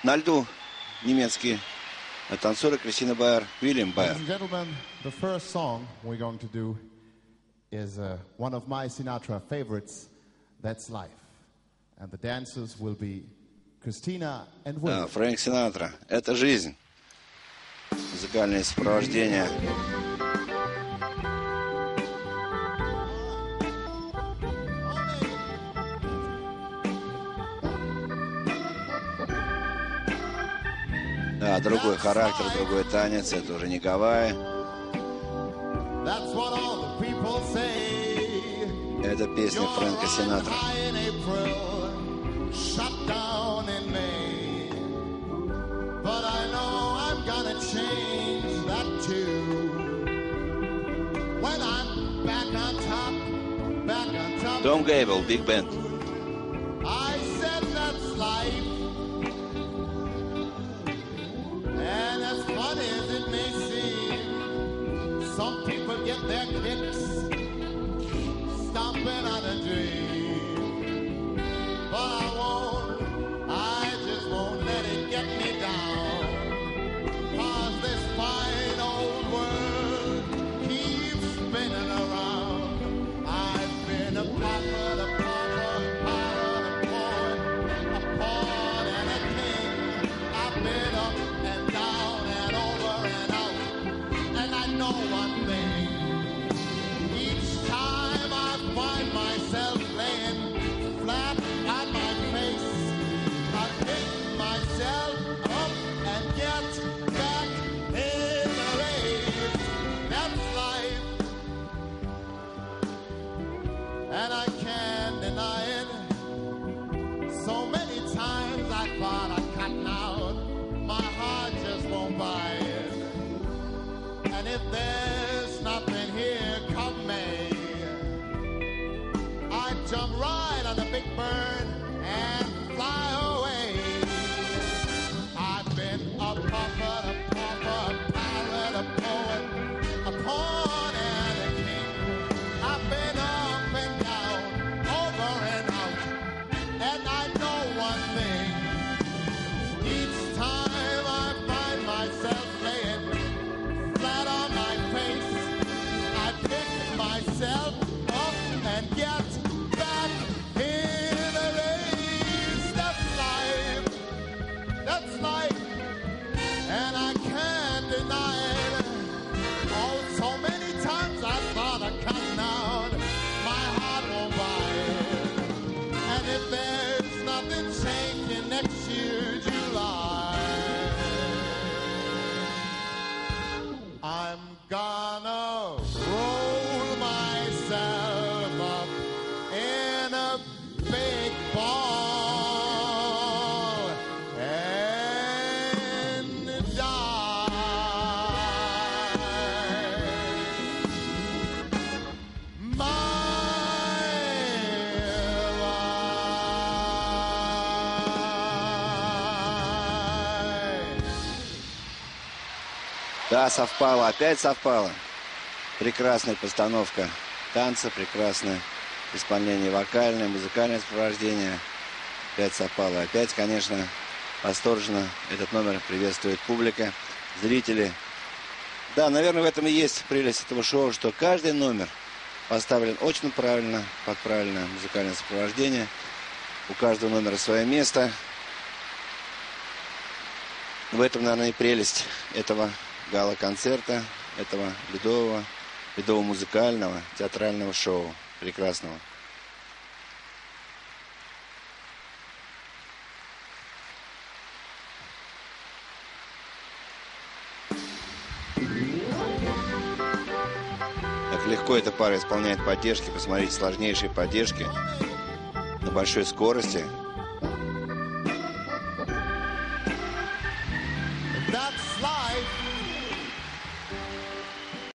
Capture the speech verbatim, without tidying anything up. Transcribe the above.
На льду немецкие танцоры Кристина Байер, Уильям Байер. Ladies and gentlemen, the first song we're going to do is uh, one of my Sinatra favorites, That's Life. And the dancers will be Christina and William. А, Фрэнк Синатра. Это жизнь. Музыкальное сопровождение. Да, другой характер, другой танец. Это уже не Гавайи. Это песня Фрэнка Синатра. Том Гейбл, Биг Бенд. Some people get their kicks stomping on a dream, but I won't, I just won't let it get me down, 'cause this fine old world keeps spinning around. I've been a pauper, a pauper, a pirate, a poet, a pawn and a king. I've been up and down and over and out, and I know one thing. Each time I find myself laying flat on my face, I pick myself up and get back in the race. That's life, and I can't deny it. So many times I thought I'd gotten out, my heart just won't buy it. And if there's nothing here, come May, I jump right on the big bird and fly away. I've been a puppet, a pauper, a pirate, a poet, a pawn and a king. I've been up and down, over and out, and I know one thing. Each time I find myself laying flat on my face, I pick myself up and get back in the race. That's life, that's life, and I can't deny it. Oh, so many times I thought of cutting out, my heart won't buy it. And if there's nothing changing next year, July, I'm gonna roll myself up in a big ball and die. My life. Да, совпало, опять совпало. Прекрасная постановка танца, прекрасное исполнение вокальное, музыкальное сопровождение. Опять совпало. Опять, конечно, восторженно этот номер приветствует публика, зрители. Да, наверное, в этом и есть прелесть этого шоу, что каждый номер поставлен очень правильно, под правильное музыкальное сопровождение. У каждого номера свое место. В этом, наверное, и прелесть этого гала-концерта, этого ледового, ледово-музыкального, театрального шоу. Прекрасного. Как легко эта пара исполняет поддержки. Посмотрите, сложнейшие поддержки на большой скорости.